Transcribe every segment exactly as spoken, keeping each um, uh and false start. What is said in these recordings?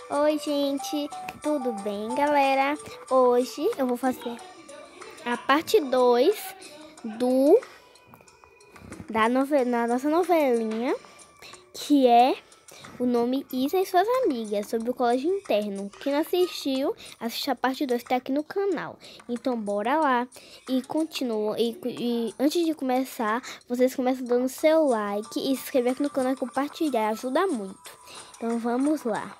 Oi, gente, tudo bem, galera? Hoje eu vou fazer a parte dois do da, novela, da nossa novelinha, que é o nome Isa e Suas Amigas, sobre o colégio interno. Quem não assistiu, assiste a parte dois, tá aqui no canal. Então, bora lá e continua. E, e antes de começar, vocês começam dando seu like e se inscrever aqui no canal e compartilhar, ajuda muito. Então, vamos lá.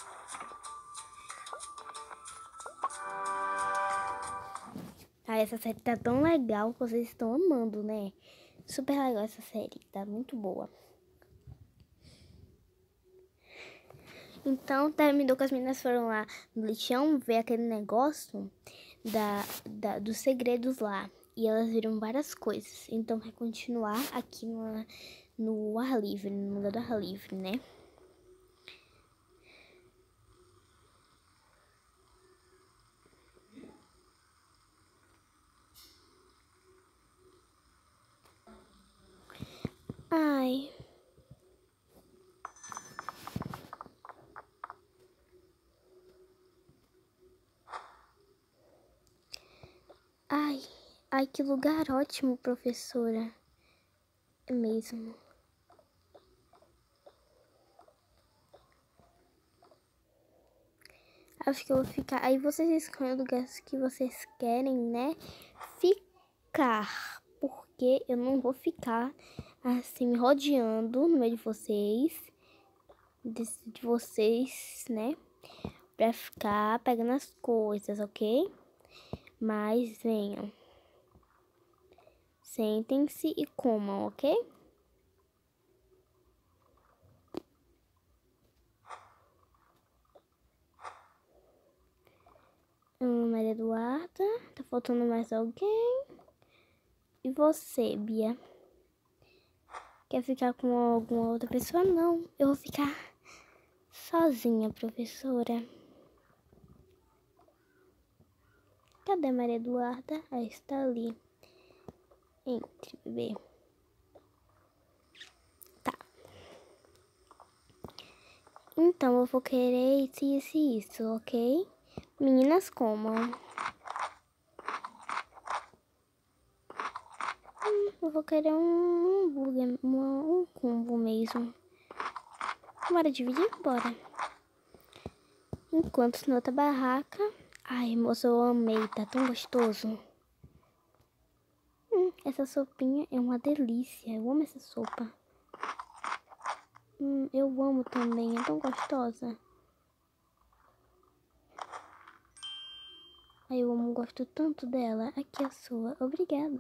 Ah, essa série tá tão legal que vocês estão amando, né? Super legal essa série, tá muito boa. Então, terminou que as meninas foram lá no lixão ver aquele negócio da, da, dos segredos lá. E elas viram várias coisas. Então, vai continuar aqui no, no ar livre, no lugar do ar livre, né? Ai... Ai, ai, que lugar ótimo, professora. É mesmo. Acho que eu vou ficar... Aí vocês escolhem o lugar que vocês querem, né? Ficar. Porque eu não vou ficar assim, rodeando no meio de vocês. De, de vocês, né? Pra ficar pegando as coisas, ok? Mas venham. Sentem-se e comam, ok? Hum, Maria Eduarda. Tá faltando mais alguém? E você, Bia? Quer ficar com alguma outra pessoa? Não, eu vou ficar sozinha, professora. Cadê Maria Eduarda? Ah, está ali. Entre, bebê. Tá. Então, eu vou querer isso, isso e isso, ok? Meninas, comam. Hum, eu vou querer um hambúrguer, um, um combo mesmo. Bora dividir? Bora. Enquanto na outra barraca... Ai, moça, eu amei, tá tão gostoso. Hum, essa sopinha é uma delícia, eu amo essa sopa. Hum, eu amo também, é tão gostosa. Ai, eu amo, gosto tanto dela. Aqui a sua, obrigada.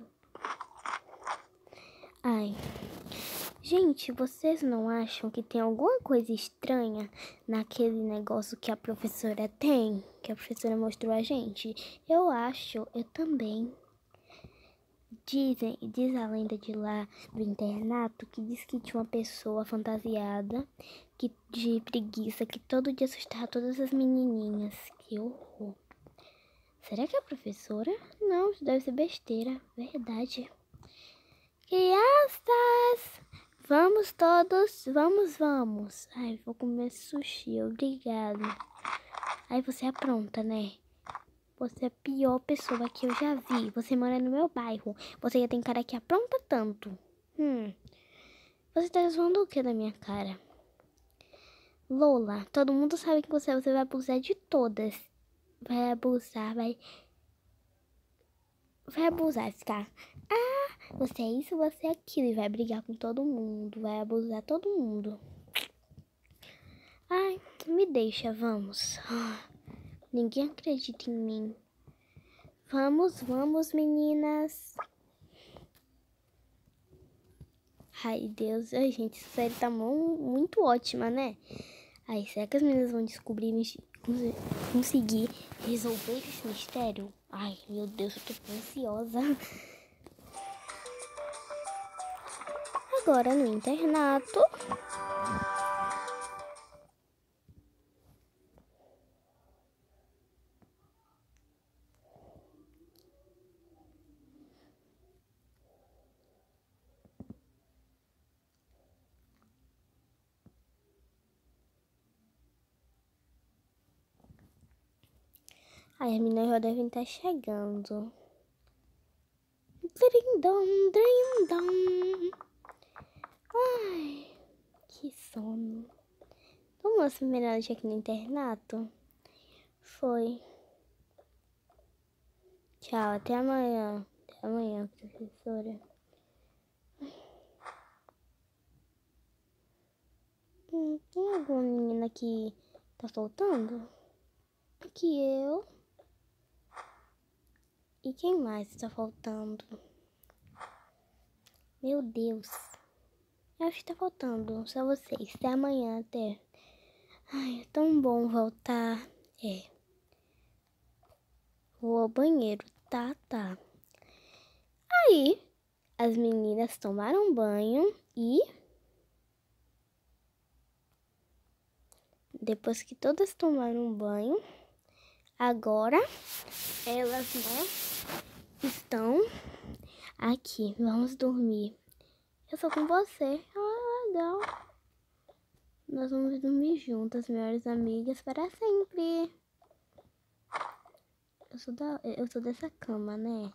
Ai, gente, vocês não acham que tem alguma coisa estranha naquele negócio que a professora tem? Que a professora mostrou a gente? Eu acho, eu também. Dizem, diz a lenda de lá do internato que diz que tinha uma pessoa fantasiada que, de preguiça que todo dia assustava todas as menininhas. Que horror. Será que é a professora? Não, isso deve ser besteira. Verdade. Crianças! Vamos todos, vamos, vamos. Ai, vou comer sushi, obrigado. Ai, você é pronta, né? Você é a pior pessoa que eu já vi. Você mora no meu bairro. Você já tem cara que apronta tanto. Hum. Você tá zoando o que da minha cara? Lola, todo mundo sabe que você, você vai abusar de todas. Vai abusar, vai... Vai abusar, ficar... Ah, você é isso, você é aquilo. E vai brigar com todo mundo. Vai abusar todo mundo. Ai, me deixa, vamos. Ninguém acredita em mim. Vamos, vamos, meninas. Ai, Deus. Ai, gente, essa série tá muito ótima, né? Ai, será que as meninas vão descobrir, conseguir resolver esse mistério? Ai, meu Deus, eu tô ansiosa. Agora no internato. Ai, as meninas já devem estar chegando. Drindom, drindom. Ai, que sono. Vamos nossa primeira noite aqui no internato? Foi. Tchau, até amanhã. Até amanhã, professora. Hum, tem alguma menina que tá faltando? Aqui eu. E quem mais tá faltando? Meu Deus. Eu acho que tá faltando só vocês. Até amanhã, até. Ai, é tão bom voltar. É. Vou ao banheiro. Tá, tá. Aí, as meninas tomaram banho e... Depois que todas tomaram banho, agora elas, né, estão aqui. Vamos dormir. Eu sou com você. Ah, legal. Nós vamos dormir juntas, melhores amigas para sempre. Eu sou, da, eu sou dessa cama, né?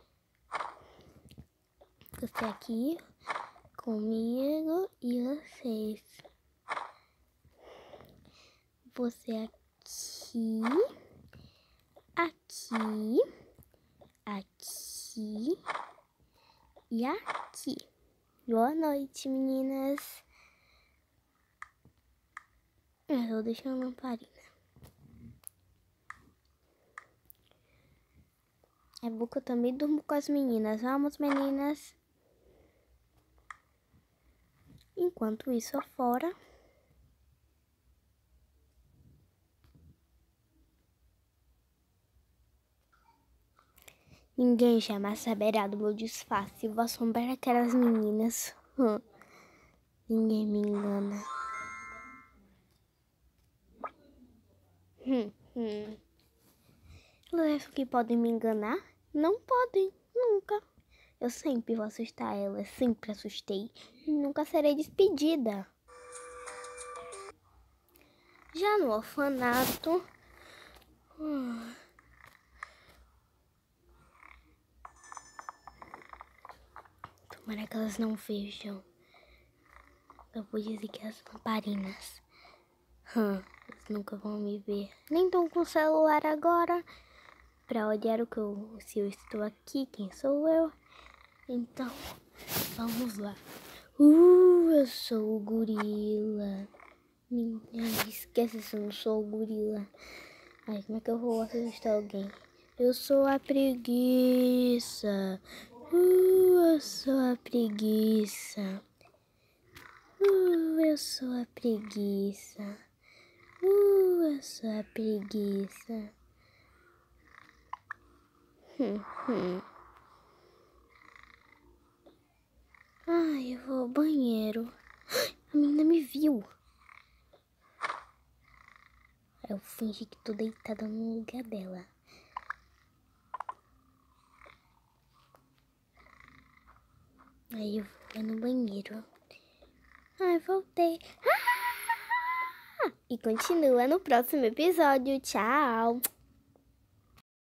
Você aqui comigo e vocês. Você aqui, aqui, aqui e aqui. Boa noite, meninas. Eu vou deixar uma lamparina. É bom que eu também durmo com as meninas. Vamos, meninas. Enquanto isso, fora... Ninguém jamais saberá do meu disfarce. Vou assombrar aquelas meninas. Hum. Ninguém me engana. Hum, hum. Elas acham que podem me enganar? Não podem, nunca. Eu sempre vou assustar elas, sempre assustei. E nunca serei despedida. Já no orfanato... Hum. Tomara que elas não vejam. Eu vou dizer que as lamparinas. Hum, eles nunca vão me ver. Nem estão com o celular agora. Pra olhar o que eu, se eu estou aqui, quem sou eu. Então, vamos lá. Uh, eu sou o gorila. Ninguém esquece se eu não sou o gorila. Ai, como é que eu vou assustar alguém? Eu sou a preguiça. Uh, eu sou a preguiça. Uh, eu sou a preguiça. Uh, eu sou a preguiça. Hum, hum. Ai, eu vou ao banheiro. A menina me viu. Eu fingi que tô deitada no lugar dela. Aí eu vou no banheiro. Ai, voltei. Ah! E continua no próximo episódio. Tchau!